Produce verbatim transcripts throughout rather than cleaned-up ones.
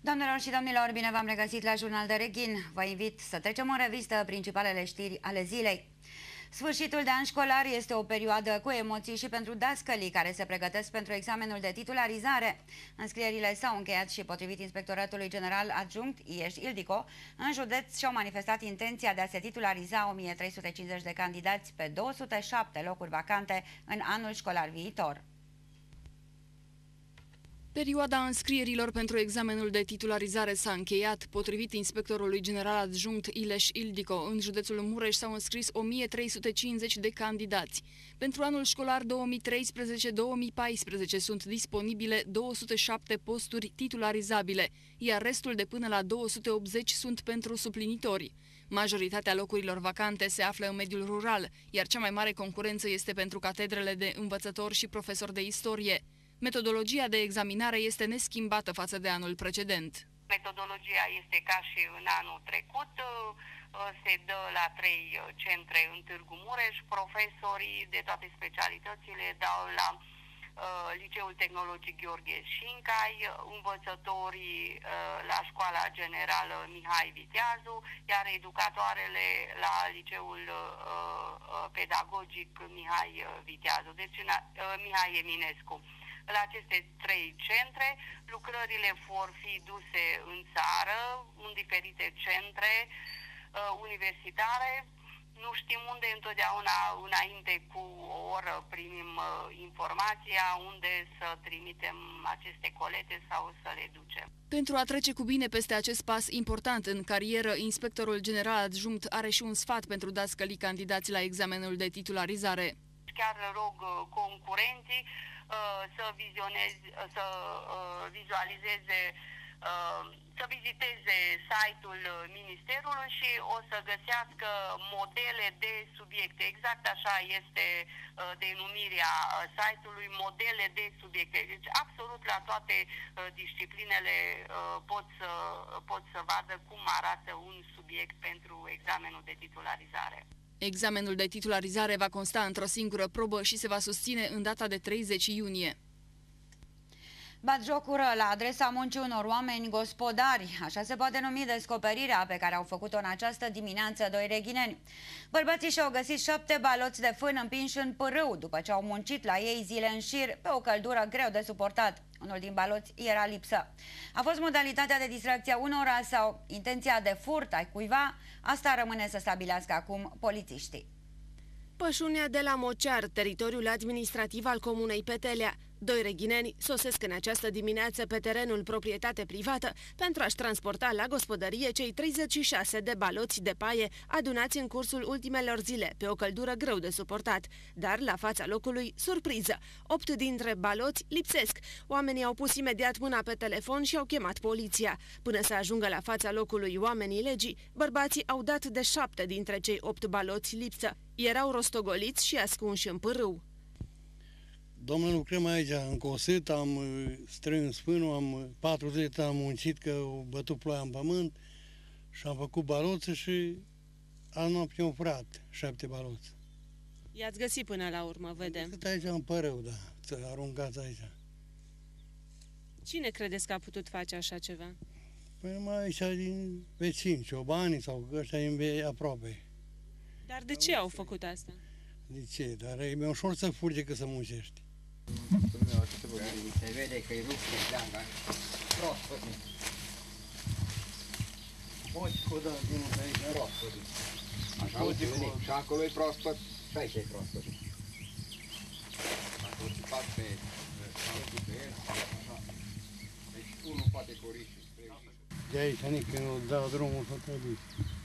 Doamnelor și domnilor, bine v-am regăsit la Jurnal de Reghin. Vă invit să trecem în revistă principalele știri ale zilei. Sfârșitul de an școlar este o perioadă cu emoții și pentru dascălii care se pregătesc pentru examenul de titularizare. Înscrierile s-au încheiat și, potrivit Inspectoratului General Adjunct Ileș-Ildico, în județ și-au manifestat intenția de a se titulariza o mie trei sute cincizeci de candidați pe două sute șapte locuri vacante în anul școlar viitor. Perioada înscrierilor pentru examenul de titularizare s-a încheiat. Potrivit Inspectorului General Adjunct Ileș-Ildico, în județul Mureș s-au înscris o mie trei sute cincizeci de candidați. Pentru anul școlar două mii treisprezece două mii paisprezece sunt disponibile două sute șapte posturi titularizabile, iar restul de până la două sute optzeci sunt pentru suplinitori. Majoritatea locurilor vacante se află în mediul rural, iar cea mai mare concurență este pentru catedrele de învățători și profesori de istorie. Metodologia de examinare este neschimbată față de anul precedent. Metodologia este ca și în anul trecut, se dă la trei centre în Târgu Mureș, profesorii de toate specialitățile dau la Liceul Tehnologic Gheorghe Șincai, învățătorii la Școala Generală Mihai Viteazu, iar educatoarele la Liceul Pedagogic Mihai Viteazu, deci Mihai Eminescu. La aceste trei centre, lucrările vor fi duse în țară, în diferite centre uh, universitare. Nu știm unde, întotdeauna înainte cu o oră primim uh, informația unde să trimitem aceste colete sau să le ducem. Pentru a trece cu bine peste acest pas important în carieră, Inspectorul General Adjunct are și un sfat pentru dascălii candidați la examenul de titularizare. Chiar rog uh, concurenții să vizioneze, să vizualizeze, să viziteze site-ul Ministerului și o să găsească modele de subiecte. Exact așa este denumirea site-ului, modele de subiecte. Deci absolut la toate disciplinele pot să, pot să vadă cum arată un subiect pentru examenul de titularizare. Examenul de titularizare va consta într-o singură probă și se va susține în data de treizeci iunie. Batjocură la adresa muncii unor oameni gospodari, așa se poate numi descoperirea pe care au făcut-o în această dimineață doi reghineni. Bărbații și-au găsit șapte baloți de fân împinși în pârâu după ce au muncit la ei zile în șir pe o căldură greu de suportat. Unul din baloți era lipsă. A fost modalitatea de distracție a unora sau intenția de furt ai cuiva? Asta rămâne să stabilească acum polițiștii. Pășunea de la Mocear, teritoriul administrativ al comunei Petelea. Doi reghineni sosesc în această dimineață pe terenul proprietate privată pentru a-și transporta la gospodărie cei treizeci și șase de baloți de paie adunați în cursul ultimelor zile, pe o căldură greu de suportat. Dar, la fața locului, surpriză! Opt dintre baloți lipsesc. Oamenii au pus imediat mâna pe telefon și au chemat poliția. Până să ajungă la fața locului oamenii legii, bărbații au dat de șapte dintre cei opt baloți lipsă. Erau rostogoliți și ascunși în pârâu. Domnule, lucrăm aici, în cosit, am strâns fânul, am patru zile am muncit că au bătut ploaia în pământ și am făcut baloți și a noapte am furat șapte baloți. I-ați găsit până la urmă, vedem. Cât aici în părău, da, să aruncați aici. Cine credeți că a putut face așa ceva? Păi numai aici din vecini, ciobanii sau ăștia din aproape. Dar de ce au făcut asta? De ce? Dar e mai ușor să furi decât să muncești. Se vede că-i rupt de pleanga. Proaspăt. Poți cu dă vinul pe aici, proaspăt. Așa o zi, și acolo e proaspăt, și aici e proaspăt. Dacă o țipat pe saltul pe el, așa. Deci unul poate cori și spre... De aici, nici când o dau drumul, să trebuie.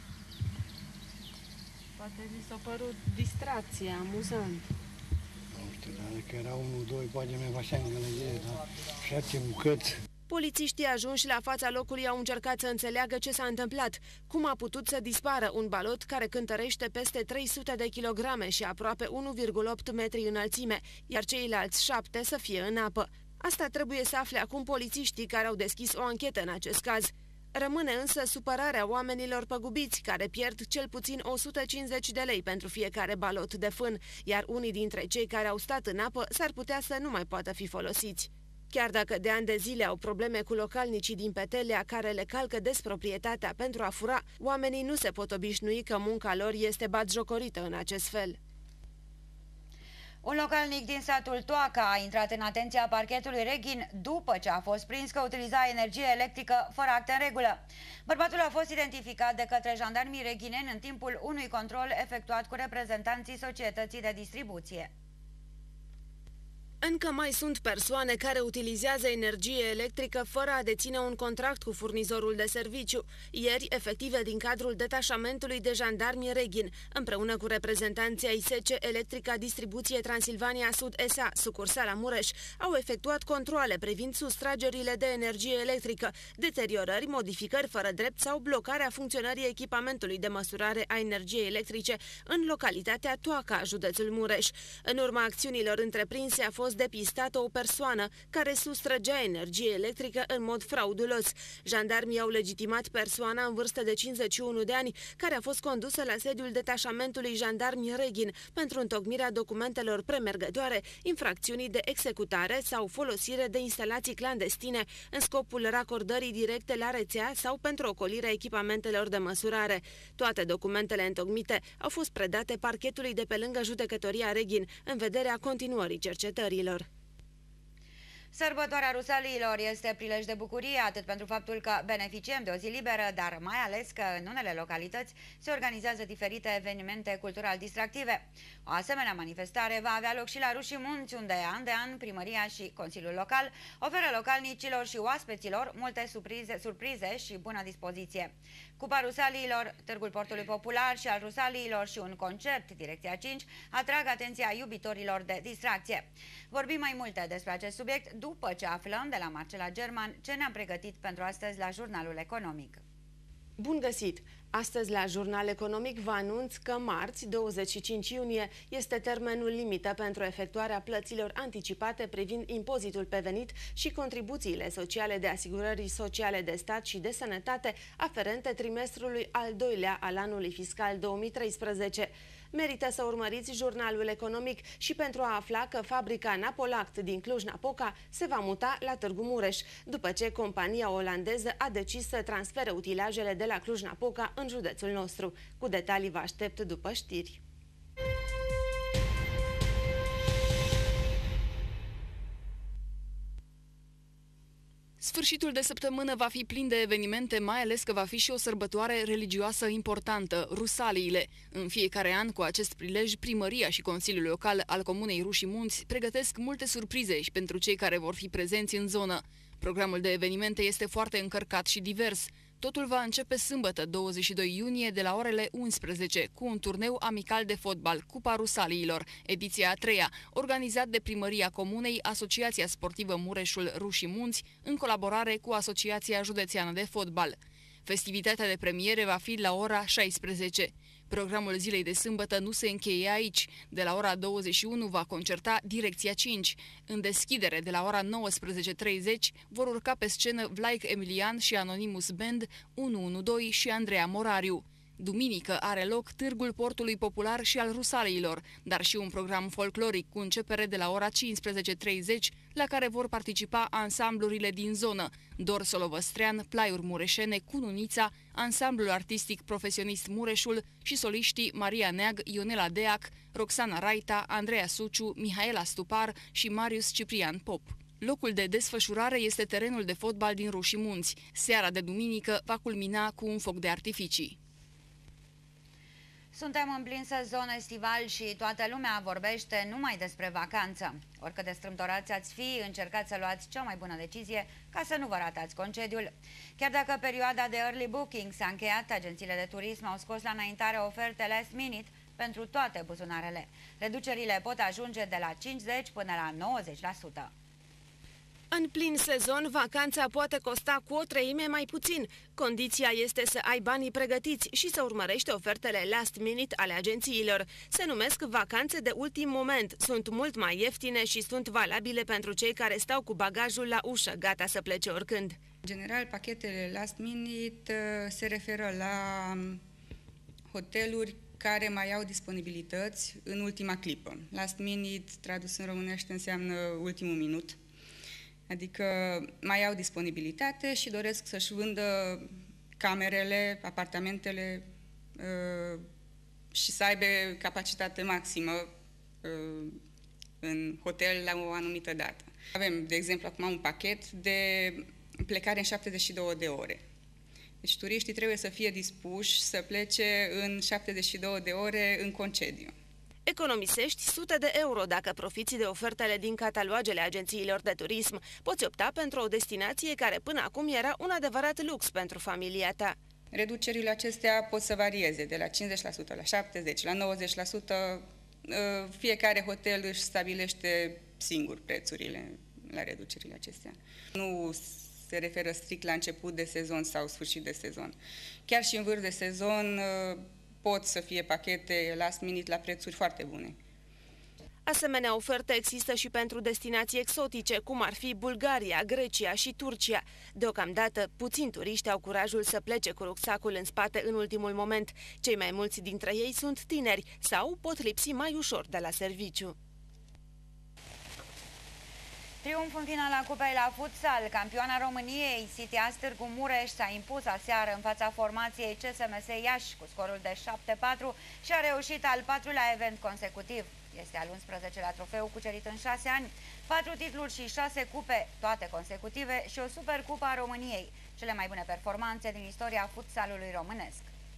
Poate vi s-a părut distracție, amuzant. Nu știu, dar că era unul, doi, poate mai așa în gălăgie, dar șapte bucăți. Polițiștii ajunși la fața locului au încercat să înțeleagă ce s-a întâmplat, cum a putut să dispară un balot care cântărește peste trei sute de kilograme și aproape unu virgulă opt metri înălțime, iar ceilalți șapte să fie în apă. Asta trebuie să afle acum polițiștii care au deschis o anchetă în acest caz. Rămâne însă supărarea oamenilor păgubiți, care pierd cel puțin o sută cincizeci de lei pentru fiecare balot de fân, iar unii dintre cei care au stat în apă s-ar putea să nu mai poată fi folosiți. Chiar dacă de ani de zile au probleme cu localnicii din Petelea care le calcă des proprietatea pentru a fura, oamenii nu se pot obișnui că munca lor este batjocorită în acest fel. Un localnic din satul Toaca a intrat în atenția parchetului Reghin după ce a fost prins că utiliza energie electrică fără acte în regulă. Bărbatul a fost identificat de către jandarmii reghineni în timpul unui control efectuat cu reprezentanții societății de distribuție. Încă mai sunt persoane care utilizează energie electrică fără a deține un contract cu furnizorul de serviciu. Ieri, efective din cadrul detașamentului de jandarmi Reghin, împreună cu reprezentanții ai S C Electrica Distribuție Transilvania Sud S A, sucursala Mureș, au efectuat controale privind sustragerile de energie electrică, deteriorări, modificări fără drept sau blocarea funcționării echipamentului de măsurare a energiei electrice în localitatea Toaca, județul Mureș. În urma acțiunilor întreprinse a fost depistată o persoană care sustrăgea energie electrică în mod fraudulos. Jandarmii au legitimat persoana în vârstă de cincizeci și unu de ani, care a fost condusă la sediul detașamentului jandarmi Reghin pentru întocmirea documentelor premergătoare infracțiunii de executare sau folosire de instalații clandestine în scopul racordării directe la rețea sau pentru ocolirea echipamentelor de măsurare. Toate documentele întocmite au fost predate parchetului de pe lângă judecătoria Reghin în vederea continuării cercetării. Sărbătoarea Rusaliilor este prilej de bucurie atât pentru faptul că beneficiem de o zi liberă, dar mai ales că în unele localități se organizează diferite evenimente cultural-distractive. O asemenea manifestare va avea loc și la Rușii Munți, unde an de an primăria și Consiliul Local oferă localnicilor și oaspeților multe surprize, surprize și bună dispoziție. Cupa Rusaliilor, Târgul Portului Popular și al Rusaliilor și un concert, Direcția cinci, atrag atenția iubitorilor de distracție. Vorbim mai multe despre acest subiect după ce aflăm de la Marcela German ce ne-am pregătit pentru astăzi la Jurnalul Economic. Bun găsit! Astăzi la Jurnal Economic vă anunț că marți, douăzeci și cinci iunie, este termenul limită pentru efectuarea plăților anticipate privind impozitul pe venit și contribuțiile sociale de asigurări sociale de stat și de sănătate aferente trimestrului al doilea al anului fiscal două mii treisprezece. Merită să urmăriți Jurnalul Economic și pentru a afla că fabrica Napolact din Cluj-Napoca se va muta la Târgu Mureș, după ce compania olandeză a decis să transfere utilajele de la Cluj-Napoca în județul nostru. Cu detalii vă aștept după știri. Sfârșitul de săptămână va fi plin de evenimente, mai ales că va fi și o sărbătoare religioasă importantă, Rusaliile. În fiecare an, cu acest prilej, primăria și Consiliul Local al Comunei Rușii Munți pregătesc multe surprize și pentru cei care vor fi prezenți în zonă. Programul de evenimente este foarte încărcat și divers. Totul va începe sâmbătă, douăzeci și doi iunie, de la orele unsprezece, cu un turneu amical de fotbal, Cupa Rusaliilor, ediția a treia, organizat de Primăria Comunei, Asociația Sportivă Mureșul Rușii Munți, în colaborare cu Asociația Județeană de Fotbal. Festivitatea de premiere va fi la ora șaisprezece. Programul zilei de sâmbătă nu se încheie aici. De la ora douăzeci și unu va concerta Direcția cinci. În deschidere, de la ora nouăsprezece treizeci, vor urca pe scenă Vlaic Emilian și Anonymous Band, unu unu doi și Andreea Morariu. Duminică are loc Târgul Portului Popular și al Rusaliilor, dar și un program folcloric cu începere de la ora cincisprezece treizeci, la care vor participa ansamblurile din zonă, Dor Solovăstrean, Plaiuri Mureșene, Cununița, ansamblul artistic profesionist Mureșul și soliștii Maria Neag, Ionela Deac, Roxana Raita, Andreea Suciu, Mihaela Stupar și Marius Ciprian Pop. Locul de desfășurare este terenul de fotbal din Rușii Munți. Seara de duminică va culmina cu un foc de artificii. Suntem în plin sezon estival și toată lumea vorbește numai despre vacanță. Oricât de strâmtorați ați fi, încercați să luați cea mai bună decizie ca să nu vă ratați concediul. Chiar dacă perioada de early booking s-a încheiat, agențiile de turism au scos la înaintare oferte last minute pentru toate buzunarele. Reducerile pot ajunge de la cincizeci până la nouăzeci la sută. În plin sezon, vacanța poate costa cu o treime mai puțin. Condiția este să ai banii pregătiți și să urmărești ofertele last minute ale agențiilor. Se numesc vacanțe de ultim moment, sunt mult mai ieftine și sunt valabile pentru cei care stau cu bagajul la ușă, gata să plece oricând. În general, pachetele last minute se referă la hoteluri care mai au disponibilități în ultima clipă. Last minute, tradus în românește, înseamnă ultimul minut. Adică mai au disponibilitate și doresc să-și vândă camerele, apartamentele uh, și să aibă capacitate maximă uh, în hotel la o anumită dată. Avem, de exemplu, acum un pachet de plecare în șaptezeci și două de ore. Deci turiștii trebuie să fie dispuși să plece în șaptezeci și două de ore în concediu. Economisești sute de euro dacă profiți de ofertele din catalogele agențiilor de turism. Poți opta pentru o destinație care până acum era un adevărat lux pentru familia ta. Reducerile acestea pot să varieze de la cincizeci la sută la șaptezeci la sută, la nouăzeci la sută. Fiecare hotel își stabilește singur prețurile la reducerile acestea. Nu se referă strict la început de sezon sau sfârșit de sezon. Chiar și în vârf de sezon pot să fie pachete last minute la prețuri foarte bune. Asemenea oferte există și pentru destinații exotice, cum ar fi Bulgaria, Grecia și Turcia. Deocamdată, puțini turiști au curajul să plece cu rucsacul în spate în ultimul moment. Cei mai mulți dintre ei sunt tineri sau pot lipsi mai ușor de la serviciu. Triumf în finala Cupei la futsal. Campioana României, City Târgu Mureș, s-a impus aseară în fața formației C S M S Iași cu scorul de șapte patru și a reușit al patrulea event consecutiv. Este al unsprezecelea trofeu cucerit în șase ani, patru titluri și șase cupe, toate consecutive, și o supercupă a României, cele mai bune performanțe din istoria futsalului românesc.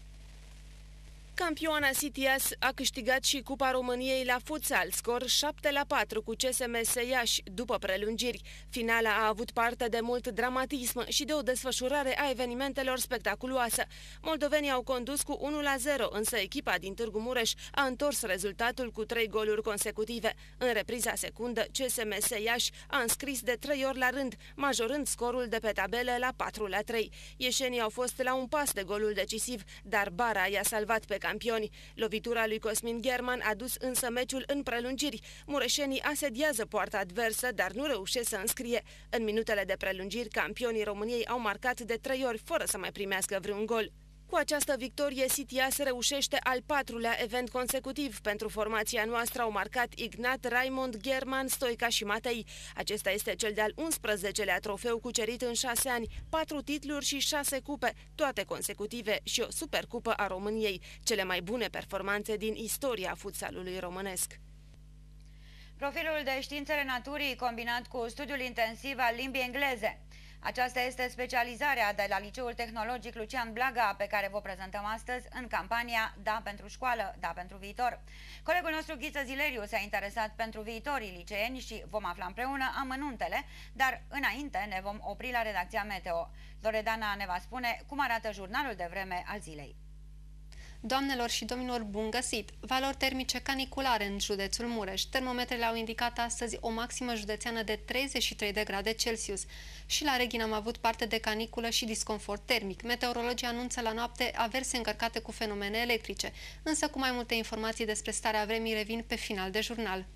Campioana Citias a câștigat și Cupa României la futsal, scor șapte la patru cu C S M S Iași după prelungiri. Finala a avut parte de mult dramatism și de o desfășurare a evenimentelor spectaculoasă. Moldovenii au condus cu unu la zero, însă echipa din Târgu Mureș a întors rezultatul cu trei goluri consecutive. În repriza secundă, C S M S Iași a înscris de trei ori la rând, majorând scorul de pe tabelă la patru la trei. Ieșenii au fost la un pas de golul decisiv, dar bara i-a salvat pe campioni. Lovitura lui Cosmin German a dus însă meciul în prelungiri. Mureșenii asediază poarta adversă, dar nu reușesc să înscrie. În minutele de prelungiri, campionii României au marcat de trei ori, fără să mai primească vreun gol. Cu această victorie, Citias reușește al patrulea event consecutiv. Pentru formația noastră au marcat Ignat, Raimond, German, Stoica și Matei. Acesta este cel de-al unsprezecelea trofeu cucerit în șase ani, patru titluri și șase cupe, toate consecutive, și o supercupă a României, cele mai bune performanțe din istoria futsalului românesc. Profilul de științele naturii combinat cu studiul intensiv al limbii engleze. Aceasta este specializarea de la Liceul Tehnologic Lucian Blaga, pe care vă prezentăm astăzi în campania Da pentru școală, Da pentru viitor. Colegul nostru Ghiță Zileriu s-a interesat pentru viitorii liceeni și vom afla împreună amănuntele, dar înainte ne vom opri la redacția Meteo. Loredana ne va spune cum arată jurnalul de vreme al zilei. Doamnelor și domnilor, bun găsit! Valori termice caniculare în județul Mureș. Termometrele au indicat astăzi o maximă județeană de treizeci și trei de grade Celsius. Și la Reghin am avut parte de caniculă și disconfort termic. Meteorologii anunță la noapte averse încărcate cu fenomene electrice. Însă cu mai multe informații despre starea vremii revin pe final de jurnal.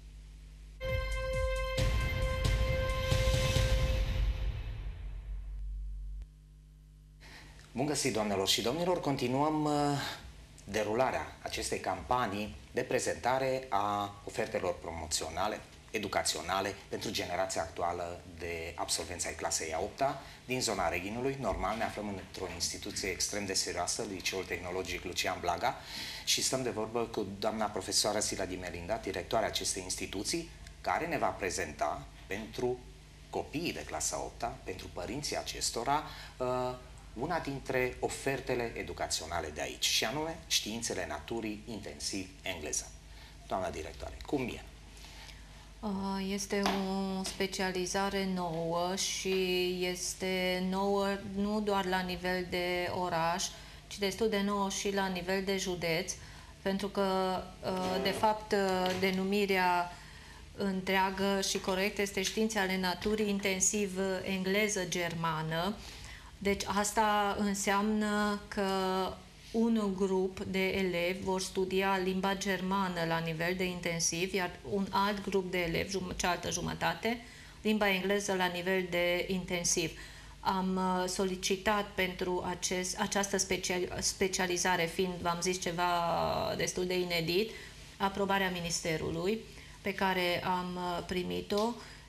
Bun găsit, doamnelor și domnilor! Continuăm derularea acestei campanii de prezentare a ofertelor promoționale, educaționale pentru generația actuală de absolvenți ai clasei a opta din zona Reghinului. Normal, ne aflăm într-o instituție extrem de serioasă, Liceul Tehnologic Lucian Blaga, și stăm de vorbă cu doamna profesoară Sila Dimelinda, directoarea acestei instituții, care ne va prezenta pentru copiii de clasa a opta, pentru părinții acestora, una dintre ofertele educaționale de aici, și anume științele naturii intensiv engleză. Doamna directoare, cum e? Este o specializare nouă și este nouă nu doar la nivel de oraș, ci destul de nouă și la nivel de județ, pentru că, de fapt, denumirea întreagă și corectă este științe ale naturii intensiv engleză-germană. Deci asta înseamnă că un grup de elevi vor studia limba germană la nivel de intensiv, iar un alt grup de elevi, cealaltă jumătate, limba engleză la nivel de intensiv. Am solicitat pentru acest, această specializare, fiind, v-am zis, ceva destul de inedit, aprobarea Ministerului, pe care am primit-o,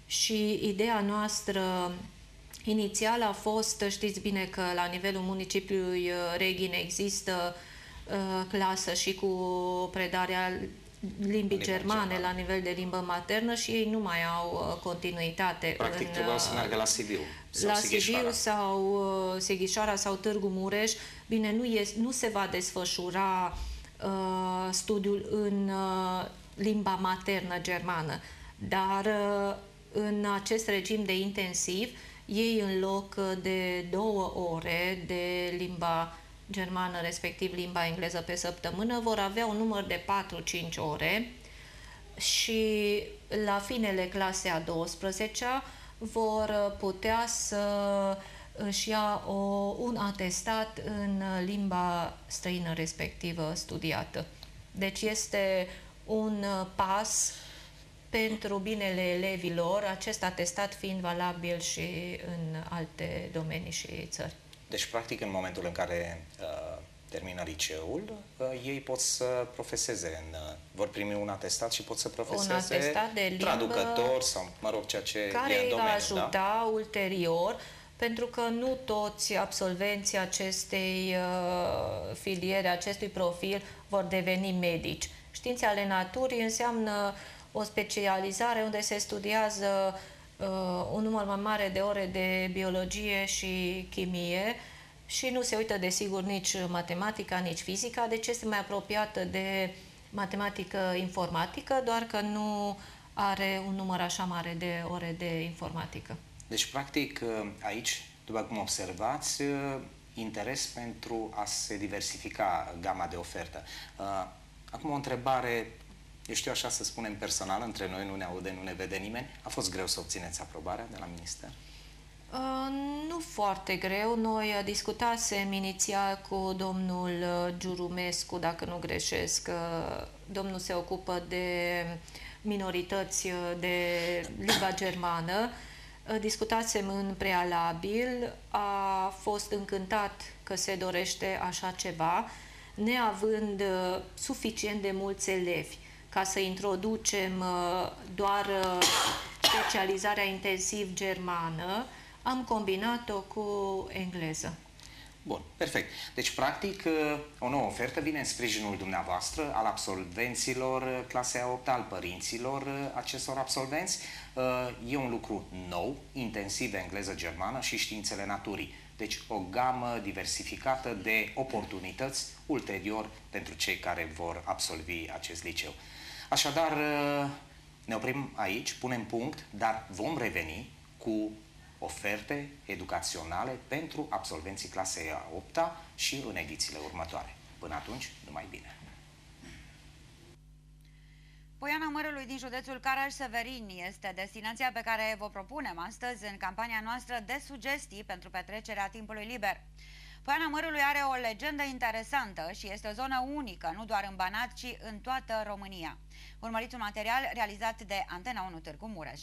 și ideea noastră inițială a fost, știți bine că la nivelul municipiului Reghin există uh, clasă și cu predarea limbii germane la nivel de limbă maternă și ei nu mai au uh, continuitate. Practic în, trebuiau să meargă la Sibiu sau la Sighișoara. Sibiu sau uh, Sighișoara sau Târgu Mureș. Bine, nu, e, nu se va desfășura uh, studiul în uh, limba maternă germană, dar uh, în acest regim de intensiv, ei în loc de două ore de limba germană, respectiv limba engleză pe săptămână, vor avea un număr de patru-cinci ore și la finele clasei a douăsprezecea vor putea să își ia o, un atestat în limba străină respectivă studiată. Deci este un pas pentru binele elevilor, acest atestat fiind valabil și în alte domenii și țări. Deci, practic, în momentul în care uh, termină liceul, uh, ei pot să profeseze, în, uh, vor primi un atestat și pot să profeseze un atestat de limbă traducător sau, mă rog, ceea ce care e în îi domeniu, va ajuta da? ulterior, pentru că nu toți absolvenții acestei uh, filiere, acestui profil, vor deveni medici. Științe ale naturii înseamnă o specializare unde se studiază uh, un număr mai mare de ore de biologie și chimie și nu se uită, desigur, nici matematica, nici fizica, deci este mai apropiată de matematică informatică, doar că nu are un număr așa mare de ore de informatică. Deci, practic, aici, după cum observați, interes pentru a se diversifica gama de ofertă. Acum o întrebare, eu știu așa să spunem personal, între noi nu ne aude, nu ne vede nimeni. A fost greu să obțineți aprobarea de la minister? Uh, nu foarte greu. Noi discutasem inițial cu domnul Giurumescu, dacă nu greșesc. Uh, domnul se ocupă de minorități de limba germană. Uh, discutasem în prealabil. A fost încântat că se dorește așa ceva, neavând uh, suficient de mulți elevi ca să introducem uh, doar uh, specializarea intensiv germană, am combinat-o cu engleză. Bun, perfect. Deci, practic, o nouă ofertă vine în sprijinul dumneavoastră, al absolvenților clasei a opta, al părinților acestor absolvenți. E un lucru nou, intensiv engleză-germană și științele naturii. Deci, o gamă diversificată de oportunități ulterior pentru cei care vor absolvi acest liceu. Așadar, ne oprim aici, punem punct, dar vom reveni cu oferte educaționale pentru absolvenții clasei a opta și în edițiile următoare. Până atunci, numai bine! Poiana Mărului din județul Caraș-Severin este destinația pe care vă propunem astăzi în campania noastră de sugestii pentru petrecerea timpului liber. Poiana Mărului are o legendă interesantă și este o zonă unică, nu doar în Banat, ci în toată România. Urmăriți un material realizat de Antena unu Târgu Mureș.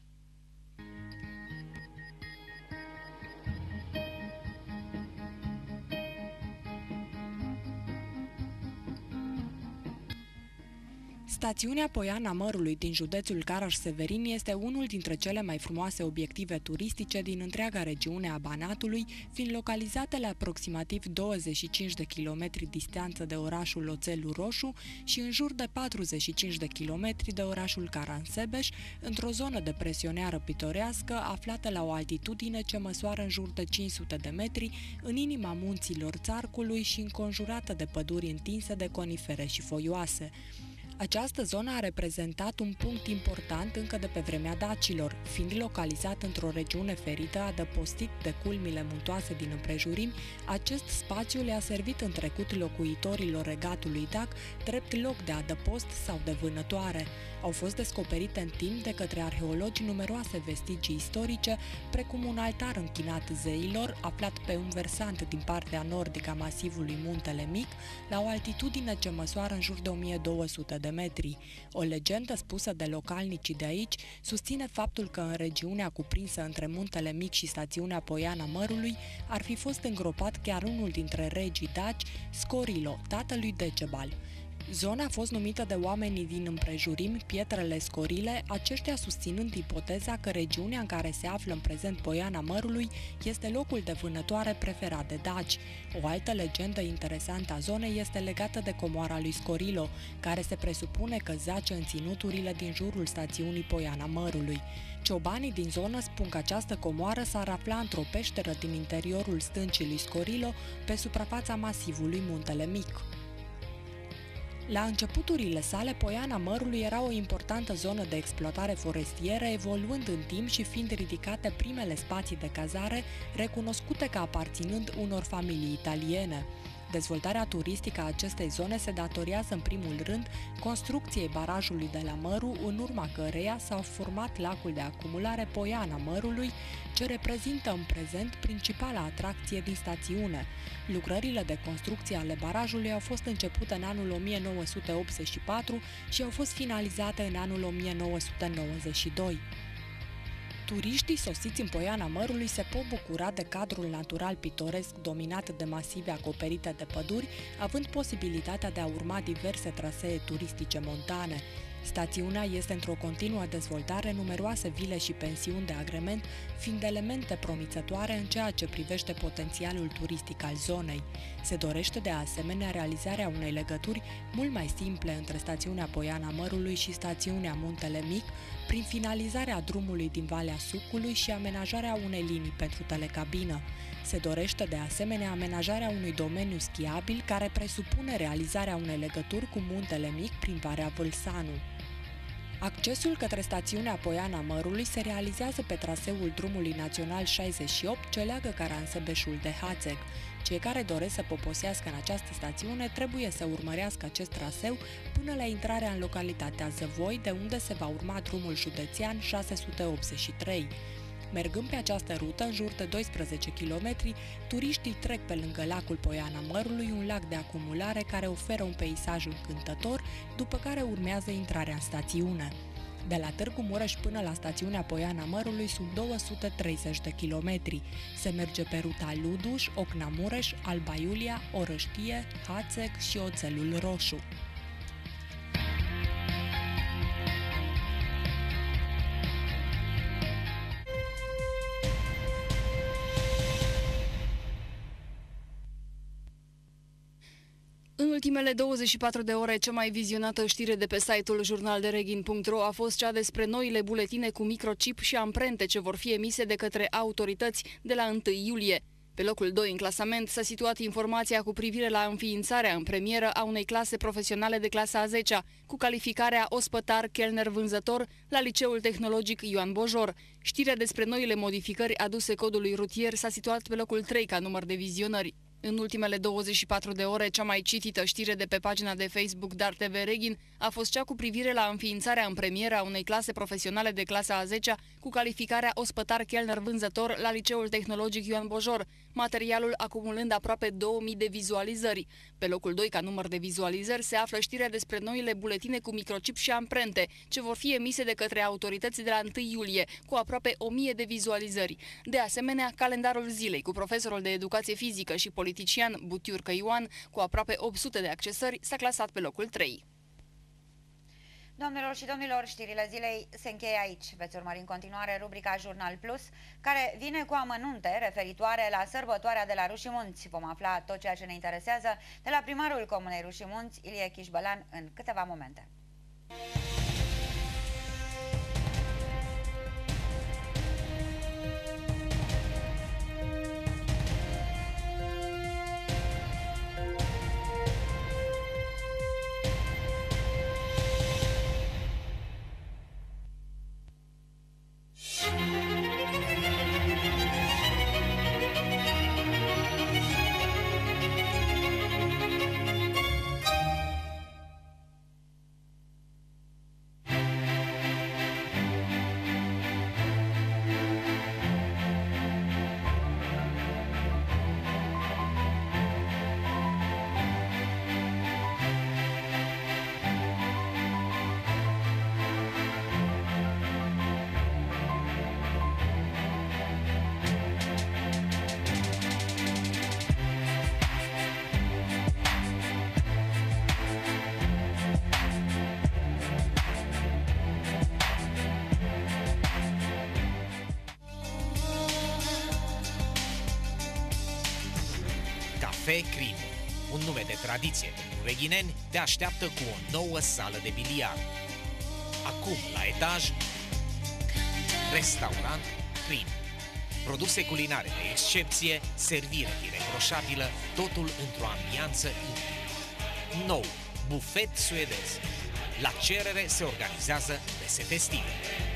Stațiunea Poiana Mărului din județul Caraș-Severin este unul dintre cele mai frumoase obiective turistice din întreaga regiune a Banatului, fiind localizate la aproximativ douăzeci și cinci de kilometri distanță de orașul Oțelul Roșu și în jur de patruzeci și cinci de kilometri de orașul Caransebeș, într-o zonă de presioneară pitorească aflată la o altitudine ce măsoară în jur de cinci sute de metri, în inima munților Țarcului și înconjurată de păduri întinse de conifere și foioase. Această zonă a reprezentat un punct important încă de pe vremea dacilor, fiind localizat într-o regiune ferită adăpostit de culmile muntoase din împrejurimi. Acest spațiu le-a servit în trecut locuitorilor regatului dac drept loc de adăpost sau de vânătoare. Au fost descoperite în timp de către arheologi numeroase vestigii istorice, precum un altar închinat zeilor, aflat pe un versant din partea nordică a masivului Muntele Mic, la o altitudine ce măsoară în jur de o mie două sute de metri. O legendă spusă de localnicii de aici susține faptul că în regiunea cuprinsă între Muntele Mic și stațiunea Poiana Mărului ar fi fost îngropat chiar unul dintre regii daci, Scorilo, tatălui Decebal. Zona a fost numită de oamenii din împrejurimi Pietrele Scorile, aceștia susținând ipoteza că regiunea în care se află în prezent Poiana Mărului este locul de vânătoare preferat de daci. O altă legendă interesantă a zonei este legată de comoara lui Scorilo, care se presupune că zace în ținuturile din jurul stațiunii Poiana Mărului. Ciobanii din zonă spun că această comoară s-ar afla într-o peșteră din interiorul stâncii lui Scorilo, pe suprafața masivului Muntele Mic. La începuturile sale, Poiana Mărului era o importantă zonă de exploatare forestieră, evoluând în timp și fiind ridicate primele spații de cazare, recunoscute ca aparținând unor familii italiene. Dezvoltarea turistică a acestei zone se datorează în primul rând construcției barajului de la Măru, în urma căreia s-a format lacul de acumulare Poiana Mărului, ce reprezintă în prezent principala atracție din stațiune. Lucrările de construcție ale barajului au fost începute în anul o mie nouă sute optzeci și patru și au fost finalizate în anul o mie nouă sute nouăzeci și doi. Turiștii sosiți în Poiana Mărului se pot bucura de cadrul natural pitoresc dominat de masive acoperite de păduri, având posibilitatea de a urma diverse trasee turistice montane. Stațiunea este într-o continuă dezvoltare, numeroase vile și pensiuni de agrement, fiind elemente promițătoare în ceea ce privește potențialul turistic al zonei. Se dorește de asemenea realizarea unei legături mult mai simple între stațiunea Poiana Mărului și stațiunea Muntele Mic, prin finalizarea drumului din Valea Sucului și amenajarea unei linii pentru telecabină. Se dorește de asemenea amenajarea unui domeniu schiabil care presupune realizarea unei legături cu Muntele Mic prin Valea Vâlsanu. Accesul către stațiunea Poiana Mărului se realizează pe traseul drumului național șaizeci și opt ce leagă Caransebeșul de Hațeg. Cei care doresc să poposească în această stațiune trebuie să urmărească acest traseu până la intrarea în localitatea Zăvoi, de unde se va urma drumul județean șase sute optzeci și trei. Mergând pe această rută, în jur de doisprezece kilometri, turiștii trec pe lângă lacul Poiana Mărului, un lac de acumulare care oferă un peisaj încântător, după care urmează intrarea în stațiune. De la Târgu Mureș până la stațiunea Poiana Mărului sunt două sute treizeci de kilometri. Se merge pe ruta Luduș, Ocna-Mureș, Alba Iulia, Orăștie, Hațeg și Oțelul Roșu. În ultimele douăzeci și patru de ore, cea mai vizionată știre de pe site-ul jurnaldereghin punct ro a fost cea despre noile buletine cu microchip și amprente ce vor fi emise de către autorități de la întâi iulie. Pe locul doi în clasament s-a situat informația cu privire la înființarea în premieră a unei clase profesionale de clasa a zecea, cu calificarea ospătar chelner vânzător la Liceul Tehnologic Ioan Bojor. Știrea despre noile modificări aduse codului rutier s-a situat pe locul trei ca număr de vizionări. În ultimele douăzeci și patru de ore, cea mai citită știre de pe pagina de Facebook Dar T V Reghin a fost cea cu privire la înființarea în premieră a unei clase profesionale de clasa a zecea cu calificarea ospătar chelner vânzător la Liceul Tehnologic Ioan Bojor, materialul acumulând aproape două mii de vizualizări. Pe locul doi ca număr de vizualizări se află știrea despre noile buletine cu microchip și amprente, ce vor fi emise de către autorități de la întâi iulie, cu aproape o mie de vizualizări. De asemenea, calendarul zilei cu profesorul de educație fizică și politician Butiurcă Ioan, cu aproape opt sute de accesări, s-a clasat pe locul trei. Doamnelor și domnilor, știrile zilei se încheie aici. Veți urmări în continuare rubrica Jurnal Plus, care vine cu amănunte referitoare la sărbătoarea de la Rușii Munți. Vom afla tot ceea ce ne interesează de la primarul Comunei Rușii Munți, Ilie Chișbălan, în câteva momente. Cafe Crimo, un nume de tradiție pentru reghineni, te așteaptă cu o nouă sală de biliard. Acum, la etaj, restaurant Crimo. Produse culinare de excepție, servire ireproșabilă, totul într-o ambianță intimă. Nou, bufet suedez. La cerere se organizează mese festive.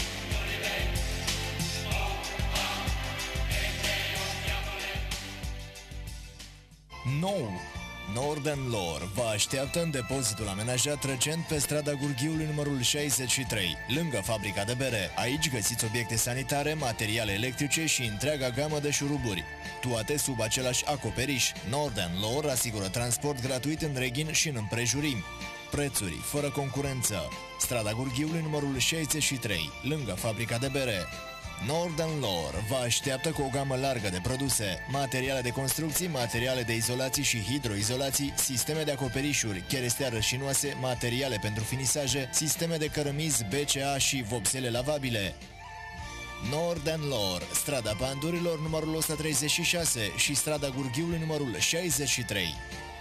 Nou! Northern Lore vă așteaptă în depozitul amenajat recent pe strada Gurghiului numărul șaizeci și trei, lângă fabrica de bere. Aici găsiți obiecte sanitare, materiale electrice și întreaga gamă de șuruburi, toate sub același acoperiș. Northern Lore asigură transport gratuit în Reghin și în împrejurimi. Prețuri fără concurență. Strada Gurghiului numărul șaizeci și trei, lângă fabrica de bere. Northern Lore vă așteaptă cu o gamă largă de produse, materiale de construcții, materiale de izolații și hidroizolații, sisteme de acoperișuri, cherestea rășinoase, materiale pentru finisaje, sisteme de cărămizi B C A și vopsele lavabile. Northern Lore, strada Pandurilor numărul o sută treizeci și șase și strada Gurghiului numărul șaizeci și trei.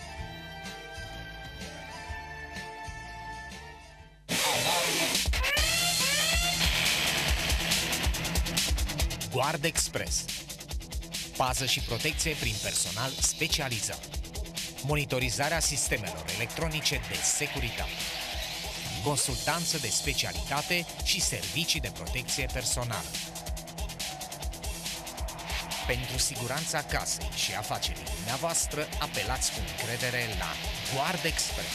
Guard Express. Pază și protecție prin personal specializat. Monitorizarea sistemelor electronice de securitate. Consultanță de specialitate și servicii de protecție personală. Pentru siguranța casei și afacerii dumneavoastră, apelați cu încredere la Guard Express.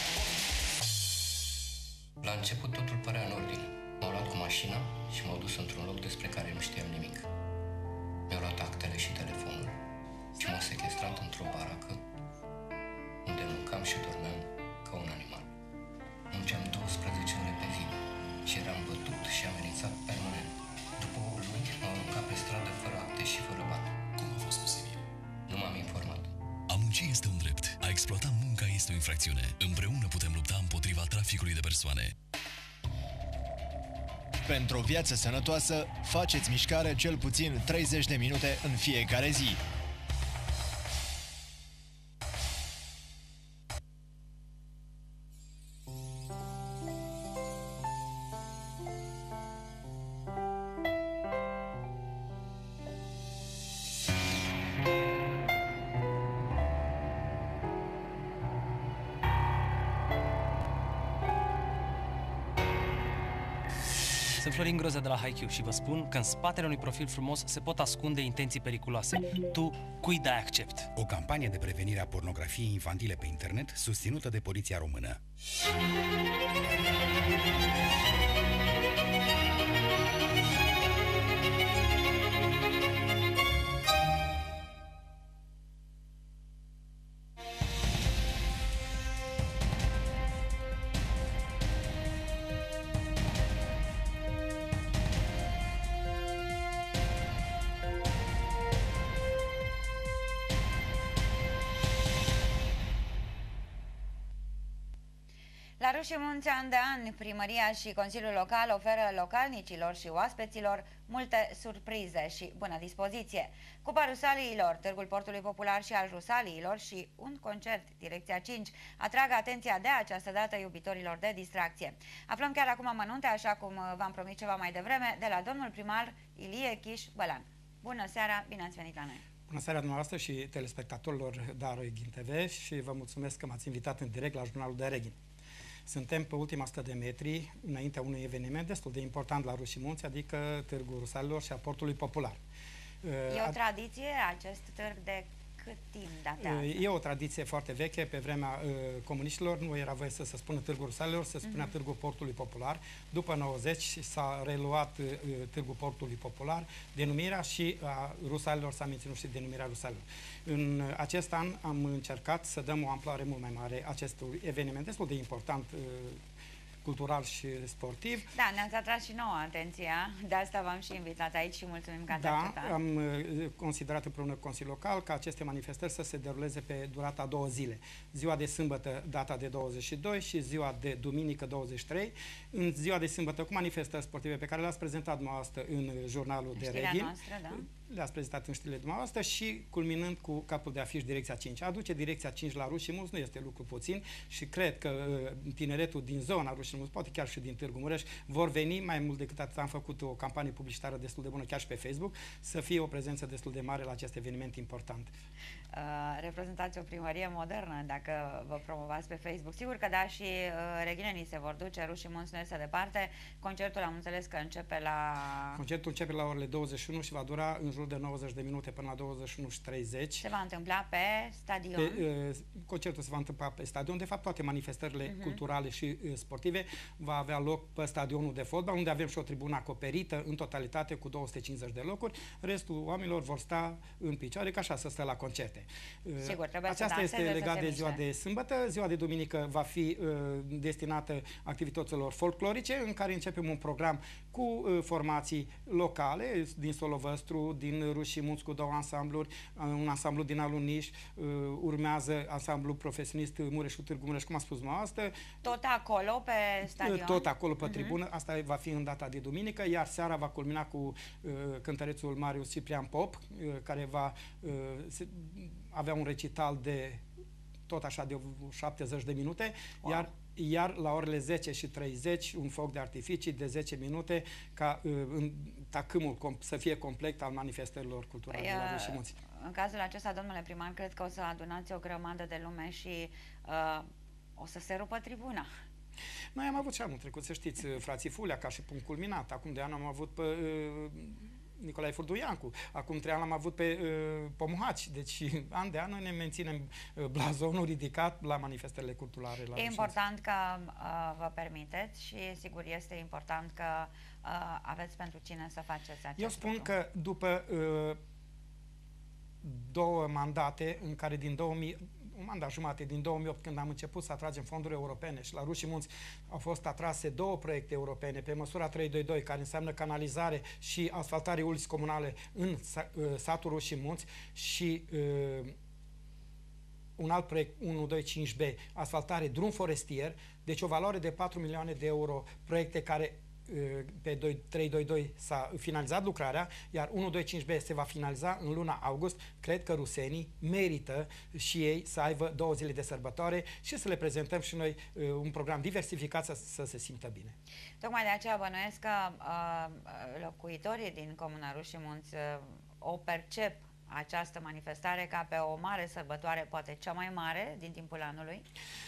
La început totul părea în ordine. M-au luat cu mașina și m-au dus într-un loc despre care nu știam nimic. Mi-au luat actele și telefonul și m-au sequestrat într-o baracă unde mâncam și dormeam ca un animal. Munceam douăsprezece ore pe zi și eram bătut și amenințat permanent. După o luni m-au aruncat pe stradă fără acte și fără bani. Cum a fost posibil? Nu m-am informat. A munci este un drept. A exploata munca este o infracțiune. Împreună putem lupta împotriva traficului de persoane. Pentru o viață sănătoasă, faceți mișcare cel puțin treizeci de minute în fiecare zi. Sunt Florin Grozea de la H I Q și vă spun că în spatele unui profil frumos se pot ascunde intenții periculoase. Tu, cui dai accept? O campanie de prevenire a pornografiei infantile pe internet susținută de Poliția Română. La Râșii Munți, an de an, primăria și Consiliul Local oferă localnicilor și oaspeților multe surprize și bună dispoziție. Cupa Rusaliilor, Târgul Portului Popular și al Rusaliilor și un concert, Direcția cinci, atrag atenția de această dată iubitorilor de distracție. Aflăm chiar acum amănunte, așa cum v-am promis ceva mai devreme, de la domnul primar Ilie Chiș Bălan. Bună seara, bine ați venit la noi! Bună seara dumneavoastră și telespectatorilor da Reghin T V și vă mulțumesc că m-ați invitat în direct la jurnalul de Reghin. Suntem pe ultima sută de metri, înaintea unui eveniment destul de important la Râșii Munți, adică Târgul Rusalilor și a Portului Popular. E o tradiție acest târg de cât timp datează? E o tradiție foarte veche. Pe vremea uh, comuniștilor nu era voie să se spună Târgul Rusalilor, se spunea uh-huh. Târgul Portului Popular. După nouăzeci s-a reluat uh, Târgul Portului Popular, denumirea și a Rusalilor s-a menținut și denumirea Rusalilor. În uh, acest an am încercat să dăm o amploare mult mai mare acestui eveniment destul de important uh, cultural și sportiv. Da, ne-ați atras și nouă atenția, de asta v-am și invitat aici și mulțumim că ați da, acceptat. Da, am considerat împreună cu Consiliul Local ca aceste manifestări să se deruleze pe durata două zile. Ziua de sâmbătă, data de douăzeci și doi și ziua de duminică, douăzeci și trei. În ziua de sâmbătă, cu manifestări sportive pe care le-ați prezentat dumneavoastră în jurnalul de Reghin. Noastră, da. le-ați prezentat în știrile dumneavoastră și culminând cu capul de afiș Direcția cinci. Aduce Direcția cinci la Ruși și Munți nu este lucru puțin și cred că uh, tineretul din zona Ruși și Munți, poate chiar și din Târgu Mureș, vor veni mai mult decât atât. Am făcut o campanie publicitară destul de bună chiar și pe Facebook, să fie o prezență destul de mare la acest eveniment important. Uh, reprezentați o primărie modernă dacă vă promovați pe Facebook. Sigur că da, și uh, reghinenii se vor duce, Ruși și Munți nu este departe. Concertul am înțeles că începe la... Concertul începe la orele douăzeci și unu și va dura în jur de nouăzeci de minute până la douăzeci și unu și treizeci. Se va întâmpla pe stadion? Pe, uh, concertul se va întâmpla pe stadion. De fapt, toate manifestările uh-huh. culturale și uh, sportive va avea loc pe stadionul de fotbal, unde avem și o tribună acoperită în totalitate cu două sute cincizeci de locuri. Restul oamenilor vor sta în picioare, ca așa să stă la concerte. Sigur, trebuie Aceasta să este legat de ziua miște. de sâmbătă. Ziua de duminică va fi uh, destinată activităților folclorice, în care începem un program cu uh, formații locale, din Solovăstru, din Ruși și Munți cu două ansambluri, uh, un ansamblu din Aluniș, uh, urmează ansamblu profesionist Mureșul Târgu Mureș, cum a spus dumneavoastră. Tot acolo pe stadion? Tot acolo pe uh-huh. tribună. Asta va fi în data de duminică, iar seara va culmina cu uh, cântărețul Marius Ciprian Pop, uh, care va uh, se, avea un recital de tot așa de șaptezeci de minute, wow. iar, iar la orele zece și treizeci un foc de artificii de zece minute ca uh, în tacâmul să fie complet al manifestărilor culturale păi, de la Ruși și Munți. În cazul acesta, domnule primar, cred că o să adunați o grămadă de lume și uh, o să se rupă tribuna. Noi am avut și anul trecut, să știți, frații Fulea ca și punct culminat. Acum de an am avut pe uh, Nicolae Furduiancu. Acum trei ani am avut pe uh, Pomuhaci. Deci, an de an, noi ne menținem uh, blazonul ridicat la manifestările culturale. La e important că uh, vă permiteți și, sigur, este important că uh, aveți pentru cine să faceți acest Eu spun lucru. că după uh, două mandate, în care din două mii, un mandat jumate, din două mii opt, când am început să atragem fonduri europene și la Ruși și Munți au fost atrase două proiecte europene pe măsura trei doi doi, care înseamnă canalizare și asfaltare uliți comunale în satul Ruși și Munți și uh, un alt proiect unu doi cinci B, asfaltare drum forestier, deci o valoare de patru milioane de euro, proiecte care pe trei doi doi s-a finalizat lucrarea, iar unu doi cinci B se va finaliza în luna august. Cred că rusenii merită și ei să aibă două zile de sărbătoare și să le prezentăm și noi un program diversificat să, să se simtă bine. Tocmai de aceea bănuiesc că uh, locuitorii din Comuna Ruși și Munți uh, o percep această manifestare ca pe o mare sărbătoare, poate cea mai mare din timpul anului.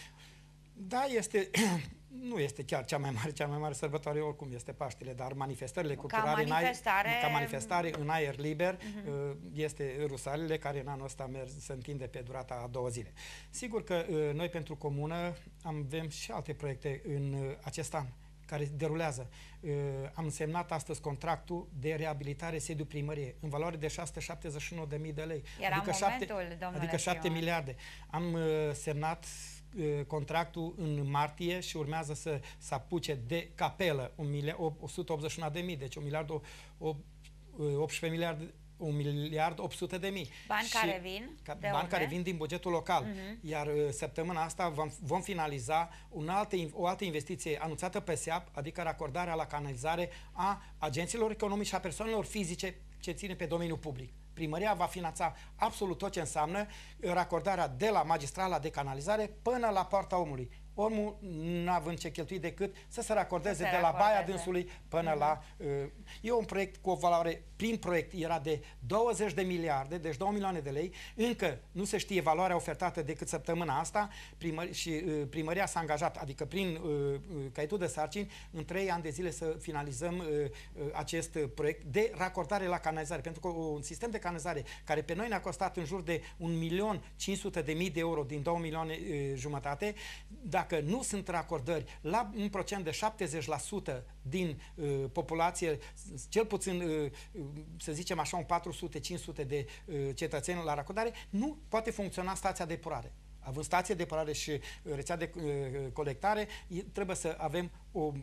Da, este, nu este chiar cea mai mare, cea mai mare sărbătoare, oricum este Paștele, dar manifestările culturale, ca manifestare, în aer, ca manifestare în aer liber, uh-huh. este Rusalele, care în anul ăsta merg, se întinde pe durata a două zile. Sigur că noi pentru comună avem și alte proiecte în acest an care derulează. Am semnat astăzi contractul de reabilitare sediu primăriei în valoare de șase sute șaptezeci și unu de mii de lei. Era adică momentul, șapte, adică șapte miliarde. Am semnat contractul în martie și urmează să se apuce de capelă o sută optzeci și unu de mii, deci un miliard optsprezece miliarde, un miliard opt sute de mii. Bani și care vin? Ca, bani unde? Care vin din bugetul local. Uh-huh. Iar uh, săptămâna asta vom, vom finaliza un alte, o altă investiție anunțată pe S E A P, adică racordarea la canalizare a agenților economici și a persoanelor fizice ce ține pe domeniul public. Primăria va finanța absolut tot ce înseamnă racordarea de la magistrala de canalizare până la Poarta Omului. Omul nu având ce cheltui decât să se racordeze se de la racordeze. Baia Dânsului până mm-hmm. la... Uh, e un proiect cu o valoare, prin proiect era de douăzeci de miliarde, deci două milioane de lei. Încă nu se știe valoarea ofertată decât săptămâna asta primări, și uh, primăria s-a angajat, adică prin uh, caietul de sarcini, în trei ani de zile să finalizăm uh, uh, acest proiect de racordare la canalizare. Pentru că un sistem de canalizare care pe noi ne-a costat în jur de un milion cinci sute de mii de euro din două milioane uh, jumătate, dacă nu sunt racordări la un procent de șaptezeci la sută din uh, populație, cel puțin, uh, să zicem așa, un patru sute cinci sute de uh, cetățeni la racordare, nu poate funcționa stația de epurare. Având stație de epurare și rețea de uh, colectare, trebuie să avem o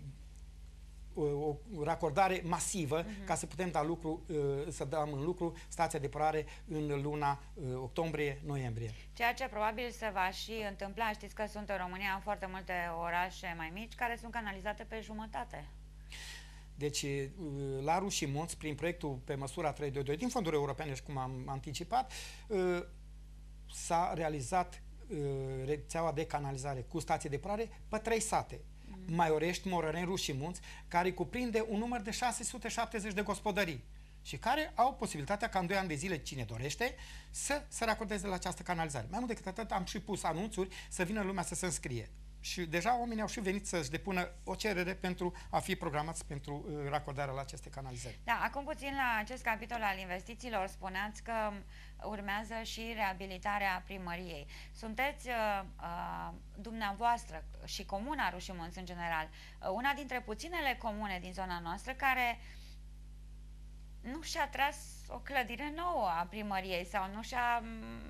o racordare masivă uh-huh. ca să putem da lucru, să dăm în lucru stația de epurare în luna octombrie-noiembrie. Ceea ce probabil se va și întâmpla. Știți că sunt în România foarte multe orașe mai mici care sunt canalizate pe jumătate. Deci, la Ruși Munți, prin proiectul pe măsura trei doi doi din fonduri europene, și cum am anticipat, s-a realizat rețeaua de canalizare cu stație de epurare pe trei sate. Mm. Maiorești, Morăreni, Ruși Munți, care cuprinde un număr de șase sute șaptezeci de gospodării și care au posibilitatea ca în doi ani de zile, cine dorește, să se racordeze la această canalizare. Mai mult decât atât, am și pus anunțuri să vină lumea să se înscrie. Și deja oamenii au și venit să-și depună o cerere pentru a fi programați pentru uh, racordarea la aceste canalizări. Da, acum puțin la acest capitol al investițiilor spuneați că urmează și reabilitarea primăriei. Sunteți uh, uh, dumneavoastră și comuna Ruși Munți în general, uh, una dintre puținele comune din zona noastră care nu și-a tras o clădire nouă a primăriei sau nu și-a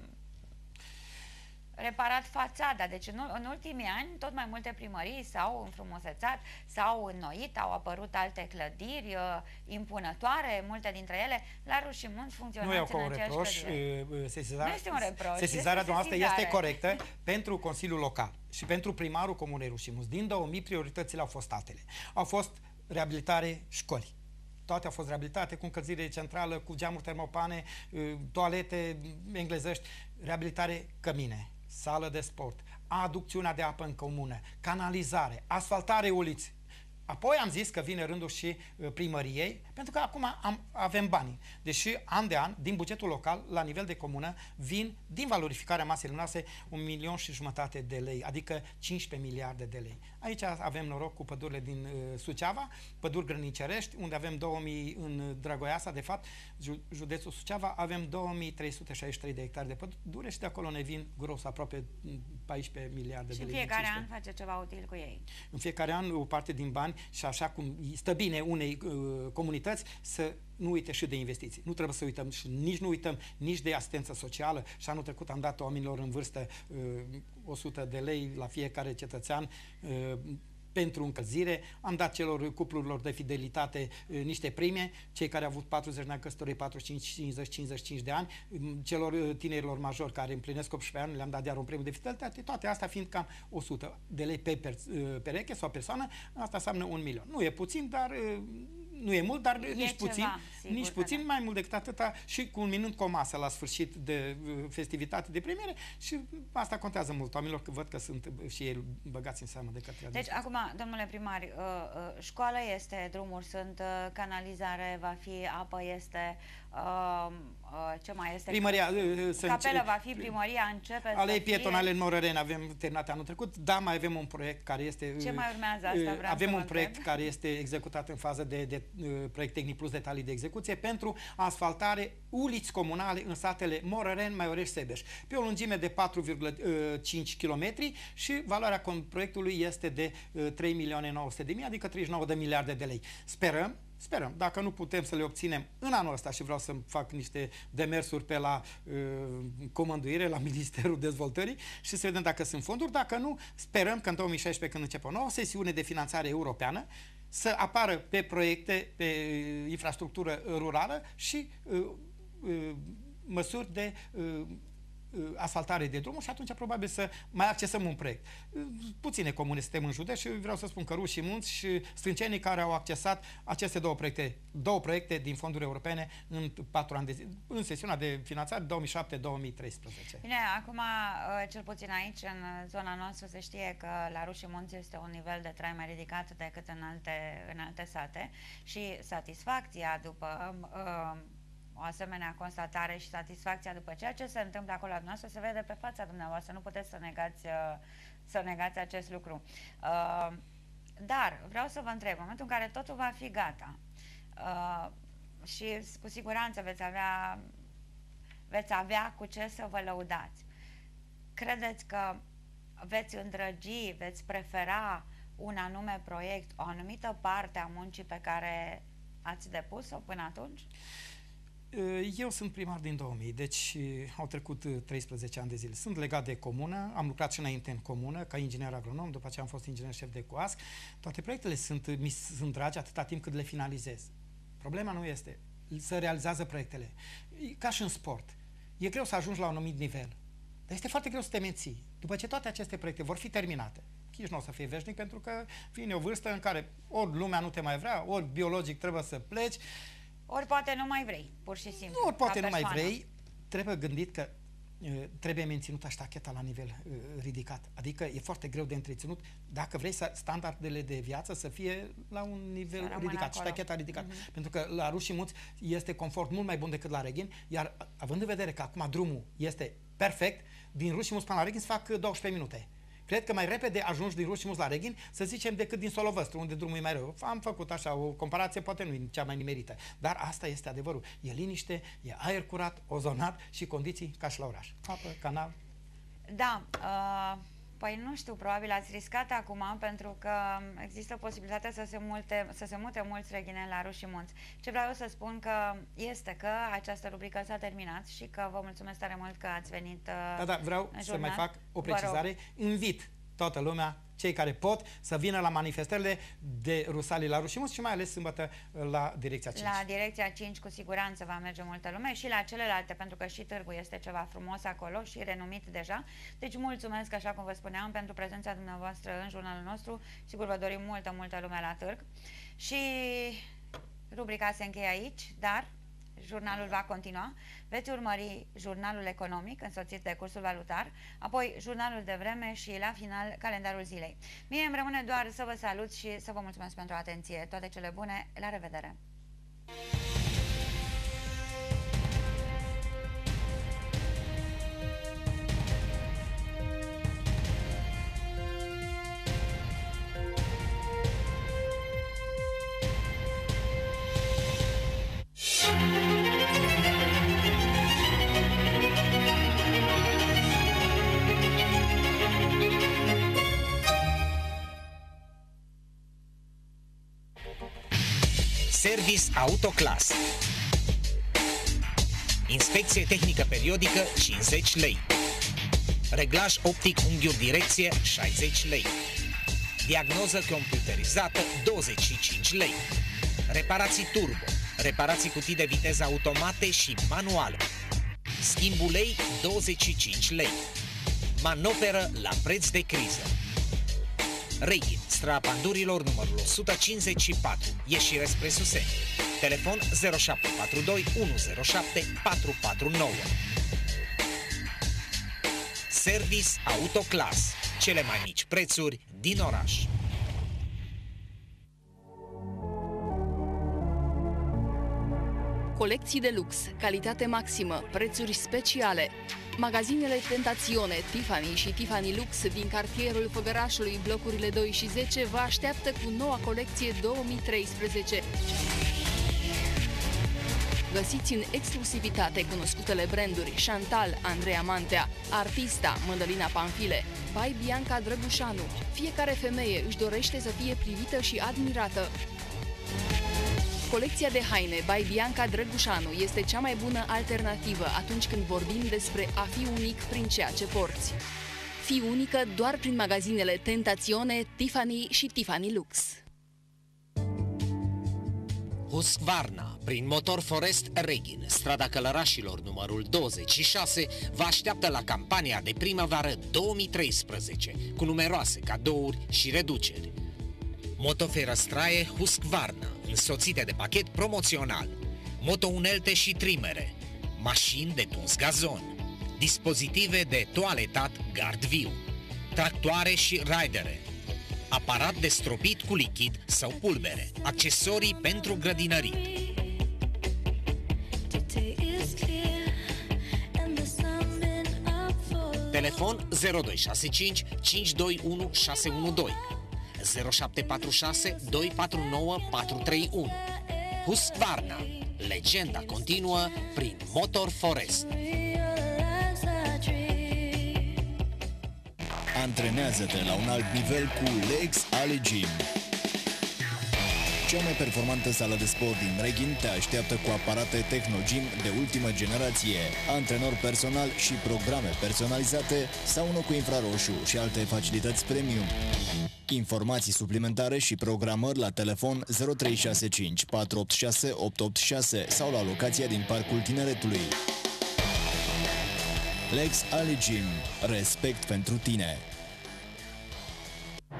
reparat fațada. Deci în, în ultimii ani tot mai multe primării s-au înfrumusețat, s-au înnoit, au apărut alte clădiri uh, impunătoare, multe dintre ele. La Ruși Munți funcționează în aceeași reproș, clădire. Sesizarea, nu este un reproș. Sesizarea este noastră sesizare. este corectă pentru Consiliul Local și pentru primarul Comunei Ruși Munți. Din două mii, prioritățile au fost altele. Au fost reabilitare școli. Toate au fost reabilitate cu încălzire centrală, cu geamuri termopane, toalete englezești, reabilitare cămine, sală de sport, aducțiunea de apă în comună, canalizare, asfaltare uliți. Apoi am zis că vine rândul și primăriei, pentru că acum am, avem banii. Deși an de an, din bugetul local, la nivel de comună, vin din valorificarea masei lunoase un milion și jumătate de lei, adică cincisprezece miliarde de lei. Aici avem noroc cu pădurile din uh, Suceava, păduri grănicerești, unde avem două mii în Drăgoiasa, de fapt, ju județul Suceava, avem două mii trei sute șaizeci și trei de hectare de pădure și de acolo ne vin gros aproape paisprezece miliarde și de lei. Și în fiecare an face ceva util cu ei. În fiecare an o parte din bani și așa cum stă bine unei uh, comunități să nu uite și de investiții. Nu trebuie să uităm și nici nu uităm nici de asistență socială. Și anul trecut am dat oamenilor în vârstă uh, o sută de lei la fiecare cetățean uh, pentru încălzire. Am dat celor cuplurilor de fidelitate uh, niște prime, cei care au avut patruzeci de ani căsătorii, patruzeci și cinci, cincizeci, cincizeci și cinci de ani, celor uh, tinerilor majori care împlinesc optsprezece ani, le-am dat iar un premiu de fidelitate, toate astea fiind cam o sută de lei pe per, uh, pereche sau persoană, asta înseamnă un milion. Nu e puțin, dar uh, nu e mult, dar e nici ceva, puțin, nici puțin, da. Mai mult decât atâta și culminând cu o masă la sfârșit de uh, festivitate de premiere și asta contează mult oamenilor, că văd că sunt și ei băgați în seamă de către Deci, acum, domnule primar, uh, uh, școală este, drumuri sunt, uh, canalizare va fi, apă este, uh, uh, ce mai este? Primăria, uh, capelă va fi, primăria începe alei să pietonale fie... în Morăreni avem terminat anul trecut, da, mai avem un proiect care este... Ce mai urmează asta? Vreau avem să un proiect întreb. care este executat în fază de, de proiect tehnic plus detalii de execuție pentru asfaltare uliți comunale în satele Morăreni, Maiorești, Sebeș, pe o lungime de patru virgulă cinci kilometri și valoarea proiectului este de trei milioane nouă sute de mii, adică treizeci și nouă de miliarde de lei. Sperăm Sperăm. Dacă nu putem să le obținem în anul ăsta și vreau să fac niște demersuri pe la uh, comânduire, la Ministerul Dezvoltării și să vedem dacă sunt fonduri. Dacă nu, sperăm că în două mii șaisprezece, când începe o nouă sesiune de finanțare europeană, să apară pe proiecte, pe infrastructură rurală și uh, uh, măsuri de uh, asfaltare de drumuri și atunci probabil să mai accesăm un proiect. Puține comune suntem în județ și vreau să spun că Ruși Munți și Strâncenii care au accesat aceste două proiecte, două proiecte din fonduri europene în patru ani de zi, în sesiunea de finanțare două mii șapte două mii treisprezece. Bine, acum, cel puțin aici, în zona noastră, se știe că la Ruși Munți este un nivel de trai mai ridicat decât în alte, în alte sate și satisfacția după uh, o asemenea constatare și satisfacția după ceea ce se întâmplă acolo la dumneavoastră se vede pe fața dumneavoastră, nu puteți să negați, să negați acest lucru. Dar vreau să vă întreb, în momentul în care totul va fi gata și cu siguranță veți avea, veți avea cu ce să vă lăudați, credeți că veți îndrăgi, veți prefera un anume proiect, o anumită parte a muncii pe care ați depus-o până atunci? Eu sunt primar din două mii, deci au trecut treisprezece ani de zile. Sunt legat de comună, am lucrat și înainte în comună, ca inginer agronom, după aceea am fost inginer șef de coasc. Toate proiectele sunt, mi sunt dragi atâta timp cât le finalizez. Problema nu este să realizează proiectele. Ca și în sport. E greu să ajungi la un anumit nivel, dar este foarte greu să te menții. După ce toate aceste proiecte vor fi terminate, nici nu o să fie veșnic, pentru că vine o vârstă în care ori lumea nu te mai vrea, ori biologic trebuie să pleci. Ori poate nu mai vrei, pur și simplu. Ori poate nu mai vrei, trebuie gândit că trebuie menținută ștacheta la nivel uh, ridicat. Adică e foarte greu de întreținut dacă vrei să standardele de viață să fie la un nivel ridicat, ștacheta ridicat. Uh-huh. Pentru că la Rușii Munți este confort mult mai bun decât la Reghin, iar având în vedere că acum drumul este perfect, din Rușii Munți până la Reghin se fac douăsprezece minute. Cred că mai repede ajungi din Rușii Munți la Reghin, să zicem, decât din Solovăstru, unde drumul e mai rău. Am făcut așa o comparație, poate nu e cea mai nimerită, dar asta este adevărul. E liniște, e aer curat, ozonat și condiții ca și la oraș. Apă, canal. Da, uh, păi nu știu, probabil ați riscat acum, pentru că există posibilitatea să se, multe, să se mute mulți reghineni la Rușii Munți. Ce vreau eu să spun că este că această rubrică s-a terminat și că vă mulțumesc tare mult că ați venit uh, Da, da, vreau să mai fac o precizare. Invit toată lumea, cei care pot, să vină la manifestările de Rusalii la Rușii Munți și mai ales sâmbătă la Direcția cinci. La Direcția cinci cu siguranță va merge multă lume și la celelalte, pentru că și târgul este ceva frumos acolo și renumit deja. Deci mulțumesc, așa cum vă spuneam, pentru prezența dumneavoastră în jurnalul nostru. Sigur vă dorim multă, multă lume la târg. Și rubrica se încheie aici, dar jurnalul va continua. Veți urmări jurnalul economic însoțit de cursul valutar, apoi jurnalul de vreme și la final calendarul zilei. Mie îmi rămâne doar să vă salut și să vă mulțumesc pentru atenție. Toate cele bune, la revedere! Service Autoclass. Inspecție tehnică periodică cincizeci lei. Reglaj optic unghiuri direcție șaizeci lei. Diagnoză computerizată douăzeci și cinci lei. Reparații turbo, reparații cutii de viteză automate și manuală. Schimb ulei douăzeci și cinci lei. Manoperă la preț de criză. Reghin, strada Pandurilor, numărul o sută cincizeci și patru, ieșire spre Suseni. Telefon zero șapte patru doi unu zero șapte patru patru nouă. Service Autoclass, cele mai mici prețuri din oraș. Colecții de lux, calitate maximă, prețuri speciale. Magazinele Tentațione, Tiffany și Tiffany Lux din cartierul Făgărașului, blocurile doi și zece, vă așteaptă cu noua colecție două mii treisprezece. Găsiți în exclusivitate cunoscutele branduri Chantal, Andreea Mantea, Artista, Mădălina Panfile, by Bianca Drăgușanu. Fiecare femeie își dorește să fie privită și admirată. Colecția de haine by Bianca Drăgușanu este cea mai bună alternativă atunci când vorbim despre a fi unic prin ceea ce porți. Fii unică doar prin magazinele Tentațione, Tiffany și Tiffany Lux. Husqvarna, prin Motor Forest Reghin, strada Călărașilor numărul douăzeci și șase, vă așteaptă la campania de primăvară două mii treisprezece, cu numeroase cadouri și reduceri. Motoferăstraie Husqvarna, însoțite de pachet promoțional, motounelte și trimere, mașini de tuns gazon, dispozitive de toaletat GuardView, tractoare și ridere, aparat de stropit cu lichid sau pulbere, accesorii pentru grădinărit. Telefon zero doi șase cinci cinci doi unu șase unu doi, zero șapte patru șase doi patru nouă patru trei unu. Husqvarna, legenda continuă prin Motor Forest. Antrenează-te la un alt nivel cu Lex Ali Gym. Cea mai performantă sală de sport din Reghin te așteaptă cu aparate Technogym de ultimă generație, antrenor personal și programe personalizate, saună cu infraroșu și alte facilități premium. Informații suplimentare și programări la telefon zero trei șase cinci patru opt șase opt opt șase sau la locația din Parcul Tineretului. Lex Ali Gym. Respect pentru tine.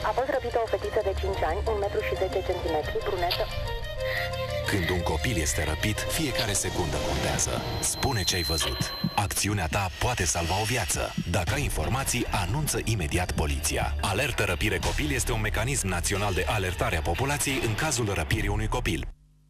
A fost răpită o fetiță de cinci ani, un metru și zece centimetri, brunetă. Când un copil este răpit, fiecare secundă contează. Spune ce ai văzut. Acțiunea ta poate salva o viață. Dacă ai informații, anunță imediat poliția. Alertă Răpire Copil este un mecanism național de alertare a populației în cazul răpirii unui copil.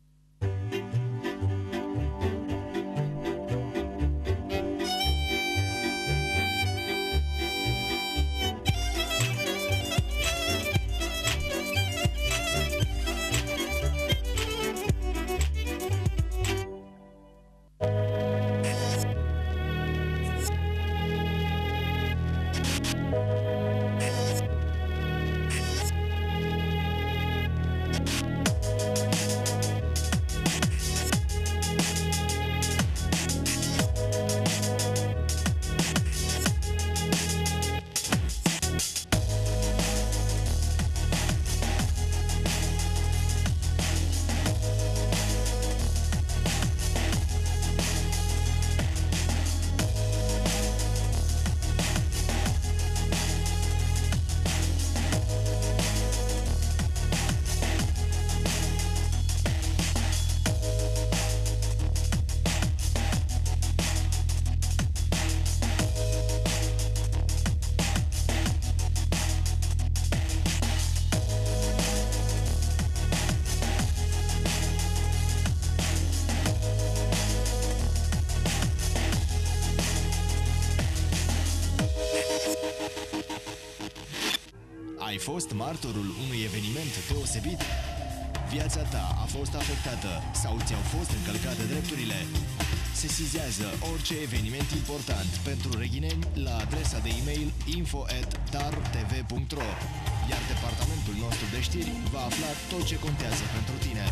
Ai fost martorul unui eveniment deosebit? Viața ta a fost afectată sau ți-au fost încălcate drepturile? Sesizează orice eveniment important pentru reghineni la adresa de e-mail info at tar t v punct ro, iar departamentul nostru de știri va afla tot ce contează pentru tine.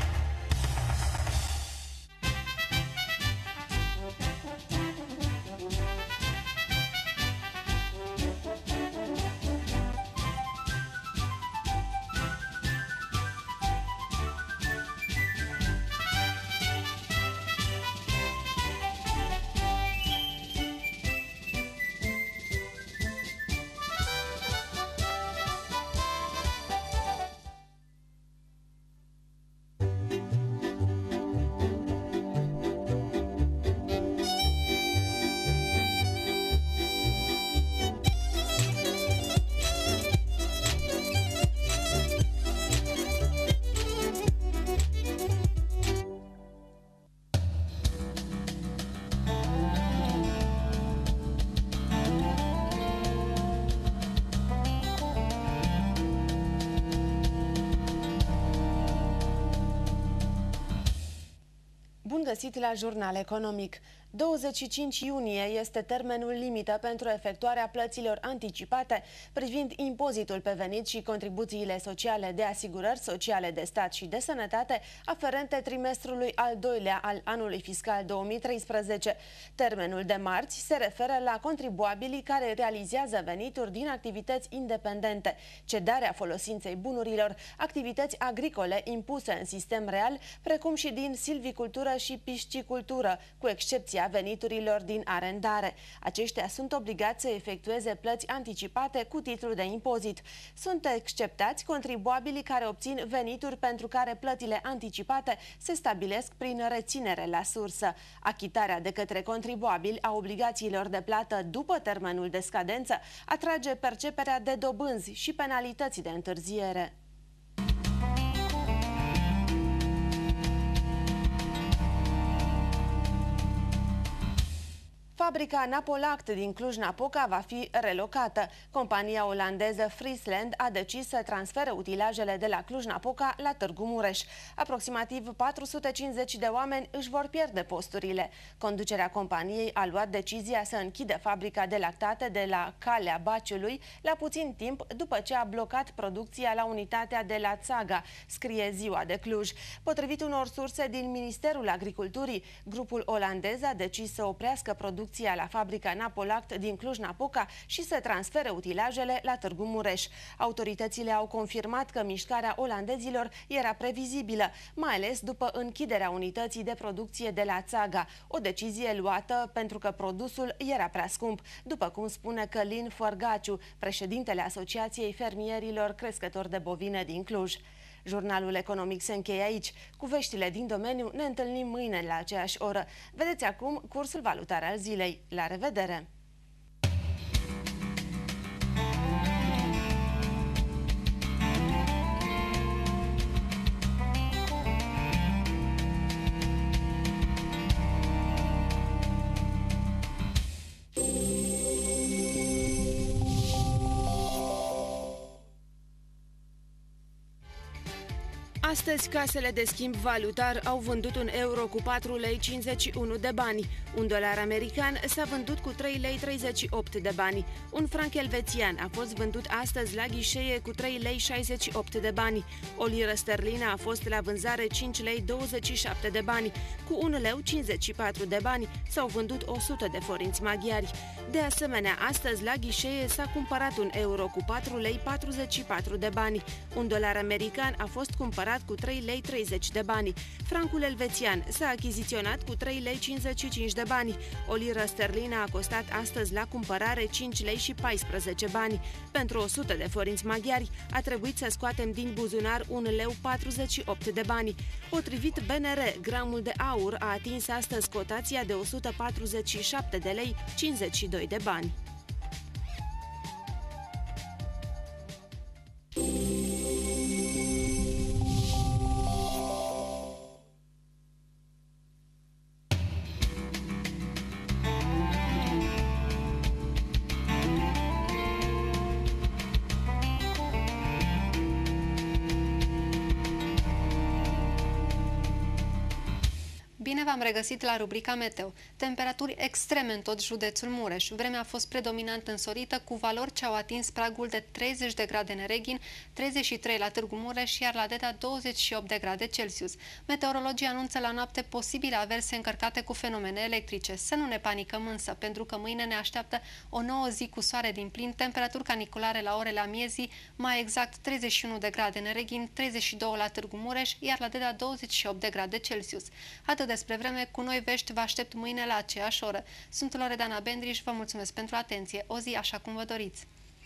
Bun găsit la Jurnal Economic! douăzeci și cinci iunie este termenul limită pentru efectuarea plăților anticipate privind impozitul pe venit și contribuțiile sociale de asigurări sociale de stat și de sănătate aferente trimestrului al doilea al anului fiscal două mii treisprezece. Termenul de marți se referă la contribuabilii care realizează venituri din activități independente, cedarea folosinței bunurilor, activități agricole impuse în sistem real, precum și din silvicultură și piscicultură, cu excepția veniturilor din arendare. Aceștia sunt obligați să efectueze plăți anticipate cu titlu de impozit. Sunt exceptați contribuabilii care obțin venituri pentru care plățile anticipate se stabilesc prin reținere la sursă. Achitarea de către contribuabili a obligațiilor de plată după termenul de scadență atrage perceperea de dobânzi și penalități de întârziere. Fabrica Napolact din Cluj-Napoca va fi relocată. Compania olandeză Friesland a decis să transfere utilajele de la Cluj-Napoca la Târgu Mureș. Aproximativ patru sute cincizeci de oameni își vor pierde posturile. Conducerea companiei a luat decizia să închide fabrica de lactate de la Calea Baciului la puțin timp după ce a blocat producția la unitatea de la Țaga, scrie Ziua de Cluj. Potrivit unor surse din Ministerul Agriculturii, grupul olandez a decis să oprească producția producția la fabrica Napolact din Cluj-Napoca și să transfere utilajele la Târgu Mureș. Autoritățile au confirmat că mișcarea olandezilor era previzibilă, mai ales după închiderea unității de producție de la Țaga, o decizie luată pentru că produsul era prea scump, după cum spune Călin Fărgaciu, președintele Asociației Fermierilor Crescători de Bovine din Cluj. Jurnalul economic se încheie aici. Cu veștile din domeniu ne întâlnim mâine la aceeași oră. Vedeți acum cursul valutar al zilei. La revedere! Astăzi, casele de schimb valutar au vândut un euro cu patru lei cincizeci și unu de bani. Un dolar american s-a vândut cu trei lei treizeci și opt de bani. Un franc elvețian a fost vândut astăzi la ghișee cu trei lei șaizeci și opt de bani. O liră sterlină a fost la vânzare cinci lei douăzeci și șapte de bani. Cu un leu cincizeci și patru de bani s-au vândut o sută de forinți maghiari. De asemenea, astăzi la ghișee s-a cumpărat un euro cu patru lei patruzeci și patru de bani. Un dolar american a fost cumpărat cu trei lei treizeci de bani. Francul elvețian s-a achiziționat cu trei lei cincizeci și cinci de bani. O liră sterlină a costat astăzi la cumpărare cinci lei și paisprezece bani. Pentru o sută de forinți maghiari a trebuit să scoatem din buzunar un leu patruzeci și opt de bani. Potrivit B N R, gramul de aur a atins astăzi cotația de o sută patruzeci și șapte de lei cincizeci și doi de bani. Bine v-am regăsit la rubrica Meteo. Temperaturi extreme în tot județul Mureș. Vremea a fost predominant însorită, cu valori ce au atins pragul de treizeci de grade în Ereghin, treizeci și trei la Târgu Mureș, iar la Deda douăzeci și opt de grade Celsius. Meteorologii anunță la noapte posibile averse încărcate cu fenomene electrice. Să nu ne panicăm însă, pentru că mâine ne așteaptă o nouă zi cu soare din plin, temperaturi caniculare la orele amiezii, mai exact treizeci și unu de grade în Ereghin, treizeci și doi la Târgu Mureș, iar la Deda douăzeci și opt de grade Celsius. Atât despre vreme, cu noi vești vă aștept mâine la aceeași oră. Sunt Loredana Bendriș, vă mulțumesc pentru atenție. O zi așa cum vă doriți!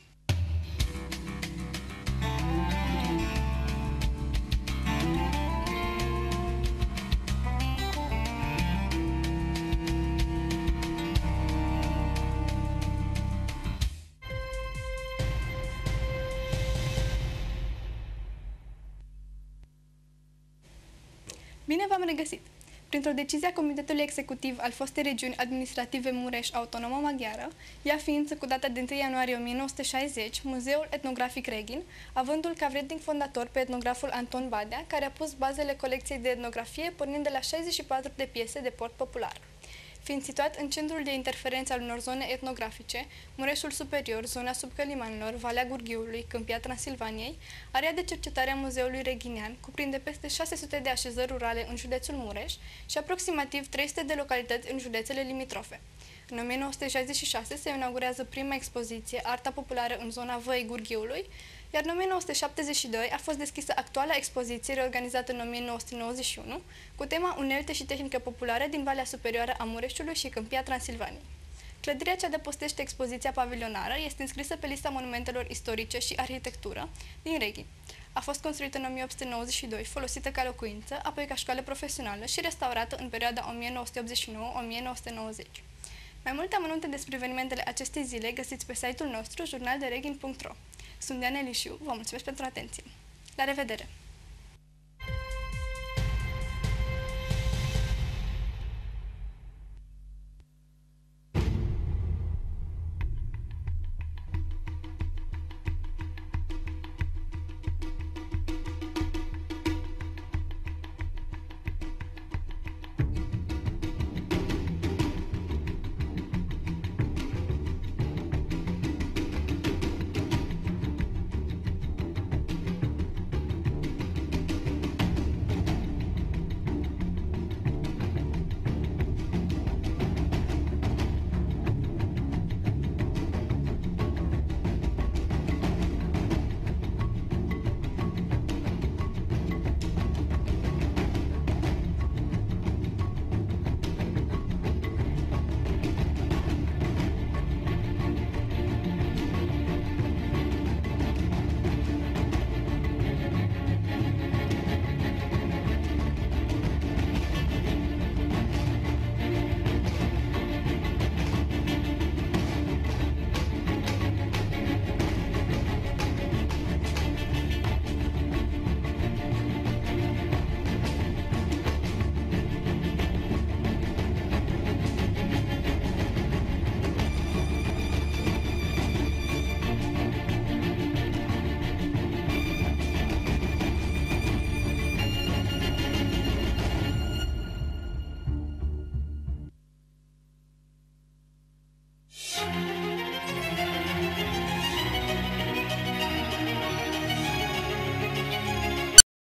Bine v-am regăsit! Printr-o decizie a Comitetului Executiv al fostei regiuni administrative Mureș Autonomă Maghiară, ea fiind cu data de întâi ianuarie o mie nouă sute șaizeci, Muzeul Etnografic Reghin, avându-l ca vrednic fondator pe etnograful Anton Badea, care a pus bazele colecției de etnografie pornind de la șaizeci și patru de piese de port popular. Fiind situat în centrul de interferență al unor zone etnografice, Mureșul Superior, zona Subcălimanilor, Valea Gurghiului, Câmpia Transilvaniei, area de cercetare a Muzeului Reghinean cuprinde peste șase sute de așezări rurale în județul Mureș și aproximativ trei sute de localități în județele limitrofe. În o mie nouă sute șaizeci și șase se inaugurează prima expoziție, Arta Populară în zona Văii Gurghiului, iar în o mie nouă sute șaptezeci și doi a fost deschisă actuala expoziție reorganizată în o mie nouă sute nouăzeci și unu cu tema Unelte și tehnică populară din Valea Superioară a Mureșului și Câmpia Transilvaniei. Clădirea ce adăpostește expoziția pavilionară este înscrisă pe lista monumentelor istorice și arhitectură din Reghin. A fost construită în o mie opt sute nouăzeci și doi, folosită ca locuință, apoi ca școală profesională și restaurată în perioada o mie nouă sute optzeci și nouă - o mie nouă sute nouăzeci. Mai multe amănunte despre evenimentele acestei zile găsiți pe site-ul nostru jurnal de reghin punct ro. Sunt Diana Elișiu, vă mulțumesc pentru atenție. La revedere!